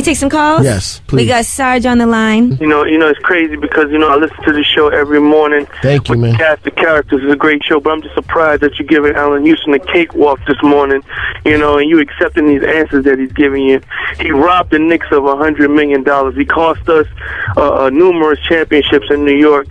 take some calls? Yes, please. We got Sarge on the line. You know, it's crazy because, I listen to the show every morning. Thank you, man. The cast of characters is a great show, but I'm just surprised that you're giving Allan Houston a cakewalk this morning, and you accepting these answers that he's giving you. He robbed the Knicks of $100 million. He cost us numerous championships in New York.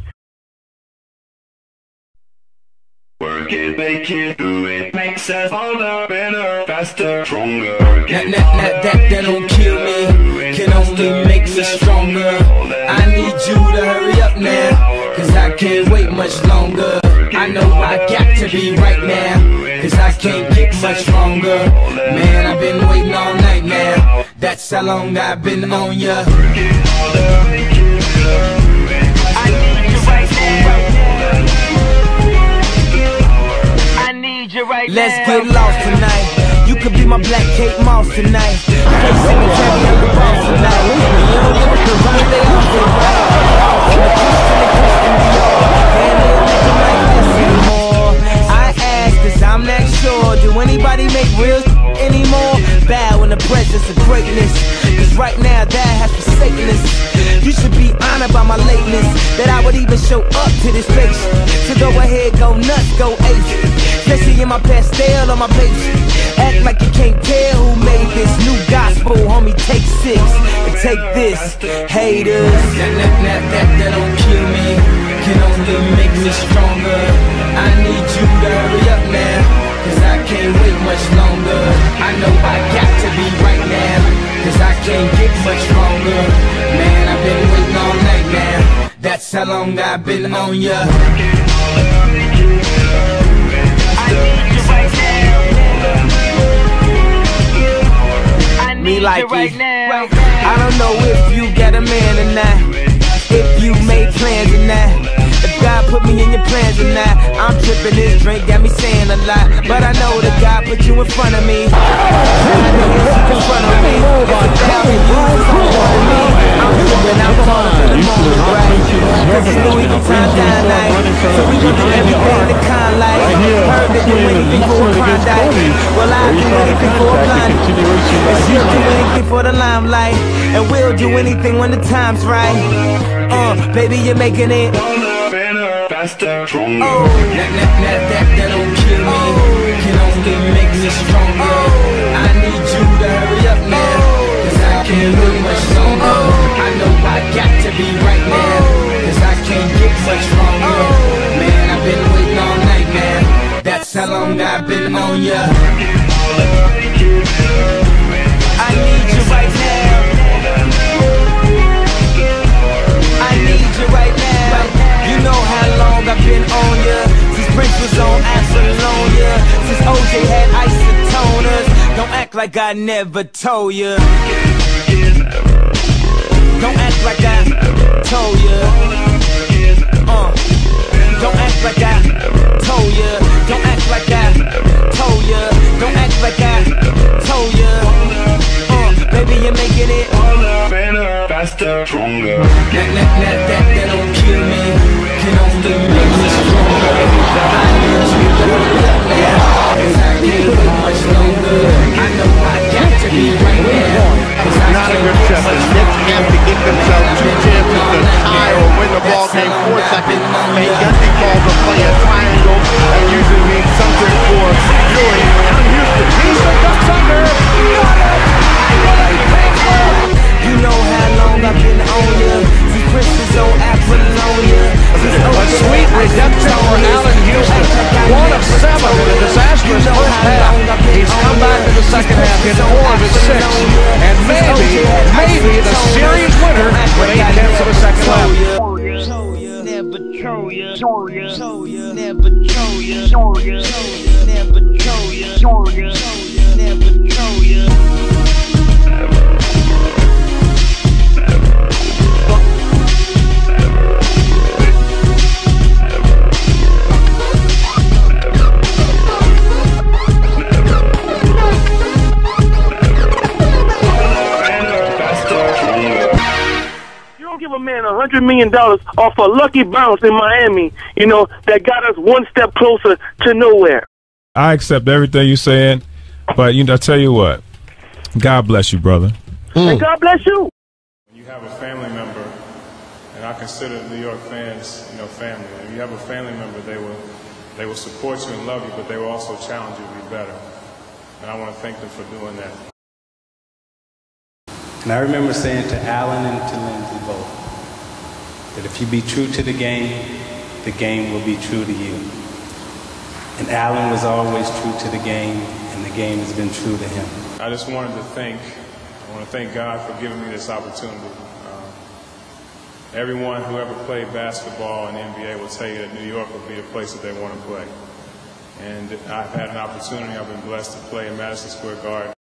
Work it, make it, do it, makes us older, better, faster, stronger. That don't kill me, can only make me stronger. I need you to hurry up now, cause I can't wait much longer. I know I got to be right now, cause I can't get much stronger. Man, I've been waiting all night now, that's how long I've been on ya. I need you right now. Let's get lost tonight. You could be my black Kate Moss tonight. Facing the carry on the boss tonight. You don't give a crap, they all get right. In the Christian and they don't make it like this anymore. I ask cause I'm not sure. Do anybody make real anymore? Bow in the presence of greatness, cause right now that has forsaken us. You should be honored by my lateness, that I would even show up to this place. So go ahead, go nuts, go ace. Especially in my pastel on my page. Act like you can't tell who made this new gospel, homie. Take 6 and take this, haters. That don't kill me, can only make me stronger. I need you to hurry up now, cause I can't wait much longer. I know I got to be right now, cause I can't get much stronger. Man, I've been waiting all night now, that's how long I've been on ya. Me like right now. I don't know if you got a man or not, if you made plans or not, if God put me in your plans or not. I'm tripping, this drink got me saying a lot, but I know that God put you in front of me. And I know he's in front of me. If a thousand years is on me, I'm tripping, I'm calling for the moment, right? Cause it's Louis Vuitton dine night, so we gon' do everything the kind like. Heard that do anything for a Klondike, well I'll do anything for a blind. And she'll do anything for the limelight, and we'll do anything when the time's right. Baby, you're making it Faster, stronger. That don't kill me, can only make me stronger. I need you to hurry up now, cause I can't live much longer. I know I got to be right now, cause I can't get much stronger. Man, I've been waiting all night, man, that's how long I've been on ya. I need you right now, I need you right now. You know how long I've been on ya, since Prince was on Apollonia, since OJ had isotoners. Don't act like I never told ya, don't act like I told ya. Don't act like I told ya, don't act like I told ya, don't act like I told ya. Baby, you're making it better, faster, stronger. That don't kill me, can only make me stronger. I need you to hurry up now, cause I can't wait much longer. I know I got to be right now, cause I Not a good step. The Knicks have to get themselves 2 chances to tie or win the ball game 4 seconds. They got the call to play a triangle. That usually means something for Philly. Allan Houston. He's the ducks under. Got it. You know how long I've been on ya, since Prince was on Apollonia. A sweet redemption for Allan Houston. 1 of 7 in a disastrous first half. He's come back in the second half, hit 4 of his 6, and maybe the series winner with 8/10 of a second left. Never troll ya, never troll ya, never troll ya, never troll ya. Give a man $100 million off a lucky bounce in Miami, that got us 1 step closer to nowhere. I accept everything you're saying, but I tell you what, God bless you, brother. And God bless you. When you have a family member, and I consider the New York fans, family. If you have a family member, they will support you and love you, but they will also challenge you to be better. And I want to thank them for doing that. And I remember saying to Allan and to Lindsay both that if you be true to the game will be true to you. And Allan was always true to the game, and the game has been true to him. I just wanted to thank God for giving me this opportunity. Everyone who ever played basketball in the NBA will tell you that New York would be the place that they want to play. And I've had an opportunity, I've been blessed to play in Madison Square Garden.